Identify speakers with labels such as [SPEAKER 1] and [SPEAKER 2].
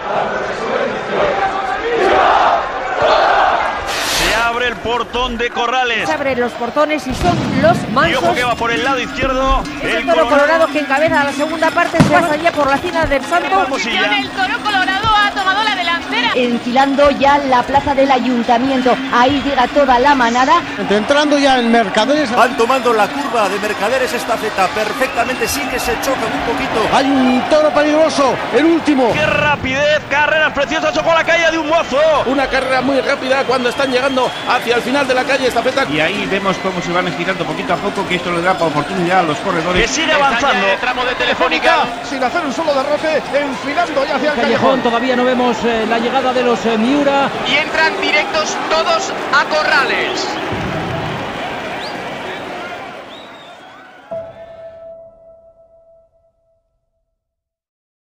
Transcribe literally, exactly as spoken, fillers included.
[SPEAKER 1] Se abre el portón de Corrales.
[SPEAKER 2] Se abren los portones y son los mansos.
[SPEAKER 1] Y ojo que va por el lado izquierdo.
[SPEAKER 2] Es el toro colorado que encabeza la segunda parte. Se pasa ya por la cima del Santo.
[SPEAKER 3] El toro colorado ha tomado la delantera.
[SPEAKER 4] Enfilando ya la plaza del ayuntamiento. Ahí llega toda la manada.
[SPEAKER 5] Entrando ya en Mercaderes.
[SPEAKER 6] Van tomando la curva de Mercaderes Estafeta perfectamente. Sí que se chocan un poquito.
[SPEAKER 5] Hay un toro peligroso. El último.
[SPEAKER 1] ¡Qué rapidez! Carreras preciosas. Chocó la calle de un mozo.
[SPEAKER 7] Una carrera muy rápida cuando están llegando hacia el final de la calle Estafeta.
[SPEAKER 8] Y ahí vemos cómo se van estirando poquito a poco, que esto le da oportunidad a los corredores.
[SPEAKER 1] Que sigue avanzando.
[SPEAKER 9] El tramo de Telefónica, sin hacer un solo derrote, enfilando ya hacia el
[SPEAKER 10] Callejón.
[SPEAKER 9] Callejón.
[SPEAKER 10] Todavía no vemos eh, la llegada de los eh, Miura.
[SPEAKER 11] Y entran directos todos a Corrales.